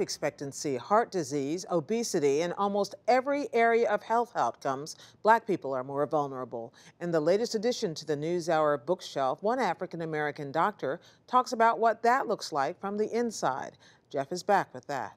life expectancy, heart disease, obesity, and almost every area of health outcomes, Black people are more vulnerable. In the latest addition to the NewsHour bookshelf, one African-American doctor talks about what that looks like from the inside. Jeff is back with that.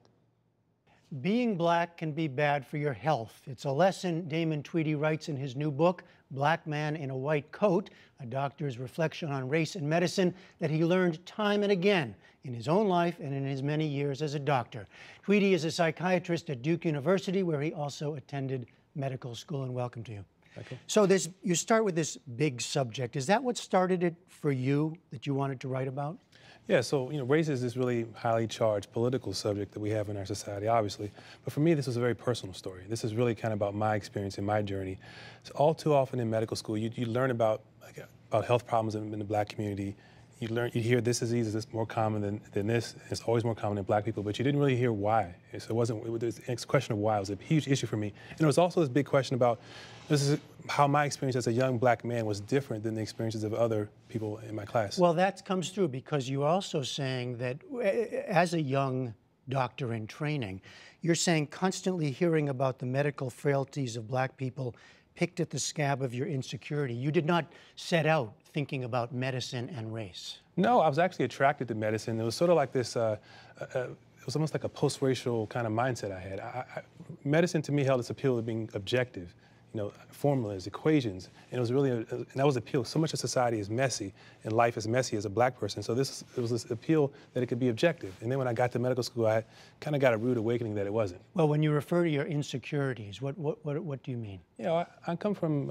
Being Black can be bad for your health. It's a lesson Damon Tweedy writes in his new book, Black Man in a White Coat, a doctor's reflection on race and medicine that he learned time and again in his own life and in his many years as a doctor. Tweedy is a psychiatrist at Duke University, where he also attended medical school, and welcome to you. Okay. So you start with this big subject. Is that what started it for you, that you wanted to write about? Yeah, so, race is this really highly charged political subject that we have in our society, obviously. But for me, this was a very personal story. This is really kind of about my experience and my journey. So all too often in medical school, you learn about health problems in the Black community. You hear this disease is more common than this. It's always more common in Black people, but you didn't really hear why. So it was a question of why. It was a huge issue for me. And there was also this big question about how my experience as a young Black man was different than the experiences of other people in my class. Well, that comes through because you're also saying that as a young doctor in training, you're saying constantly hearing about the medical frailties of Black people picked at the scab of your insecurity. You did not set out thinking about medicine and race. No, I was actually attracted to medicine. It was sort of like this, it was almost like a post-racial kind of mindset I had. Medicine to me held its appeal of being objective, formulas, equations, and it was really, and that was the appeal. So much of society is messy, and life is messy as a Black person. So it was this appeal that it could be objective. And then when I got to medical school, I kind of got a rude awakening that it wasn't. Well, when you refer to your insecurities, what do you mean? I come from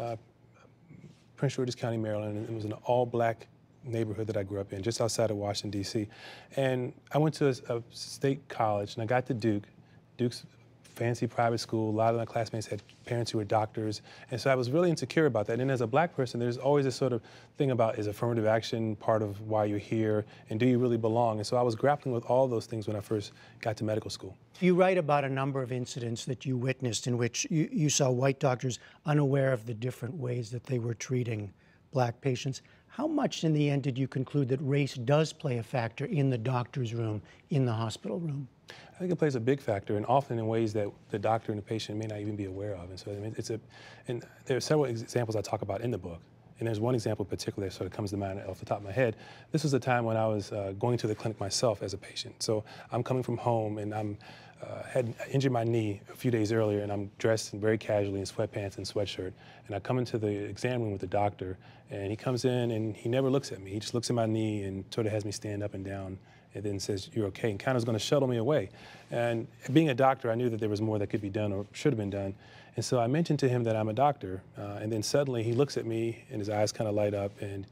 Prince George's County, Maryland, and it was an all-Black neighborhood that I grew up in, just outside of Washington, D.C. And I went to a state college, and I got to Duke. Duke's fancy private school. A lot of my classmates had parents who were doctors, and so I was really insecure about that. And as a Black person, there's always this sort of thing about, is affirmative action part of why you're here, and do you really belong? And so I was grappling with all those things when I first got to medical school. You write about a number of incidents that you witnessed in which you saw white doctors unaware of the different ways that they were treating Black patients. How much in the end did you conclude that race does play a factor in the doctor's room, in the hospital room? I think it plays a big factor, and often in ways that the doctor and the patient may not even be aware of. And so and there are several examples I talk about in the book. And there's one example in particular that sort of comes to mind off the top of my head. This was a time when I was going to the clinic myself as a patient. So I'm coming from home, and had injured my knee a few days earlier, and I'm dressed very casually in sweatpants and sweatshirt. And I come into the exam room with the doctor, and he comes in, and he never looks at me. He just looks at my knee and sort of has me stand up and down, and then says, "You're okay," and kind of was going to shuttle me away. And being a doctor, I knew that there was more that could be done or should have been done. And so I mentioned to him that I'm a doctor, and then suddenly he looks at me, and his eyes kind of light up, and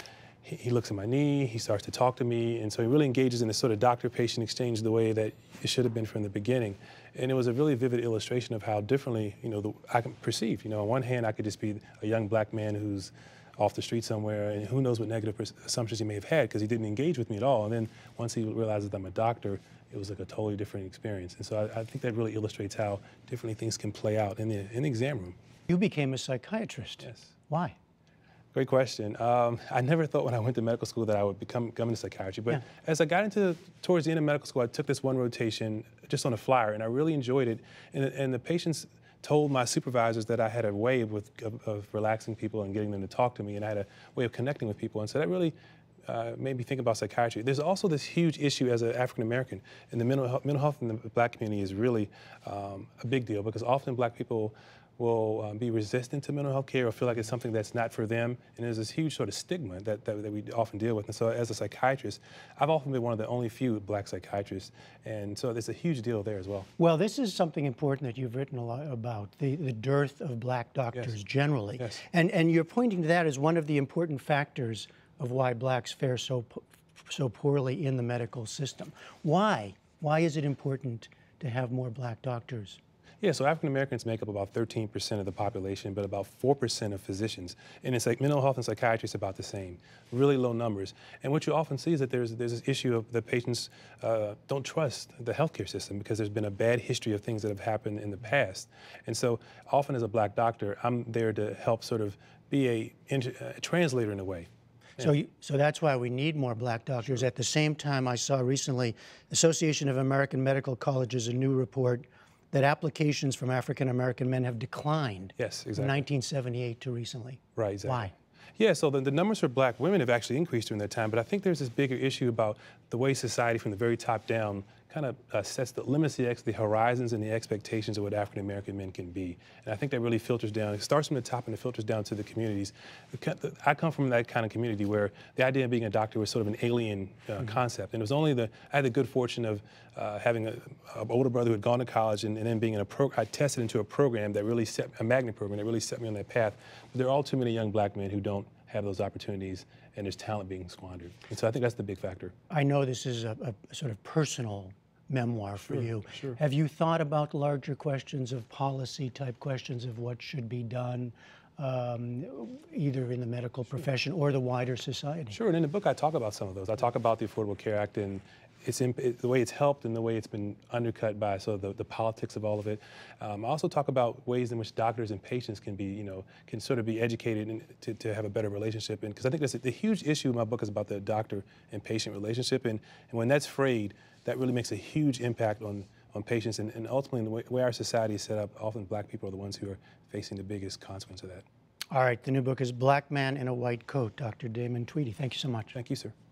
he looks at my knee, he starts to talk to me, and so he really engages in this sort of doctor-patient exchange the way that it should have been from the beginning. And it was a really vivid illustration of how differently, I can perceive. On one hand, I could just be a young Black man who's off the street somewhere, and who knows what negative assumptions he may have had because he didn't engage with me at all. And then once he realizes that I'm a doctor, it was like a totally different experience. And so I think that really illustrates how differently things can play out in the exam room. You became a psychiatrist. Yes. Why? Great question. I never thought when I went to medical school that I would come into psychiatry, but as I got towards the end of medical school, I took this one rotation just on a flyer, and I really enjoyed it. And the patients told my supervisors that I had a way of relaxing people and getting them to talk to me, and I had a way of connecting with people. And so that really made me think about psychiatry. There's also this huge issue as an African American, and the mental health in the Black community is really a big deal, because often Black people will be resistant to mental health care or feel like it's something that's not for them. And there's this huge sort of stigma that we often deal with. And so as a psychiatrist, I've often been one of the only few Black psychiatrists. And so there's a huge deal there as well. Well, this is something important that you've written a lot about, the dearth of Black doctors generally. Yes. And you're pointing to that as one of the important factors of why Blacks fare so poorly in the medical system. Why? Why is it important to have more Black doctors? Yeah, so African Americans make up about 13% of the population, but about 4% of physicians. And it's like mental health and psychiatry is about the same, really low numbers. And what you often see is that there's this issue of the patients don't trust the healthcare system because there's been a bad history of things that have happened in the past. And so often as a Black doctor, I'm there to help sort of be a translator in a way. So that's why we need more black doctors. At the same time, I saw recently, Association of American Medical Colleges, a new report that applications from African American men have declined Yes, exactly. from 1978 to recently. Right, exactly. Why? Yeah, so the numbers for black women have actually increased during that time, but I think there's this bigger issue about the way society from the very top down kind of limits the horizons and the expectations of what African American men can be. And I think that really filters down. It starts from the top and it filters down to the communities. I come from that kind of community where the idea of being a doctor was sort of an alien concept. And it was only I had the good fortune of having an older brother who had gone to college and then being I tested into a program that really a magnet program that really set me on that path. But there are all too many young black men who don't have those opportunities, and there's talent being squandered. And so I think that's the big factor. I know this is a sort of personal memoir for you. Sure. Have you thought about larger questions of policy type questions of what should be done either in the medical profession or the wider society? Sure, and in the book I talk about some of those. I talk about the Affordable Care Act and the way it's helped and the way it's been undercut by sort of the politics of all of it. I also talk about ways in which doctors and patients can be, can sort of be educated and to have a better relationship. And because I think that's the huge issue in my book is about the doctor and patient relationship. And when that's frayed, that really makes a huge impact on patients. And ultimately, the way our society is set up, often black people are the ones who are facing the biggest consequence of that. All right, the new book is Black Man in a White Coat, Dr. Damon Tweedy. Thank you so much. Thank you, sir.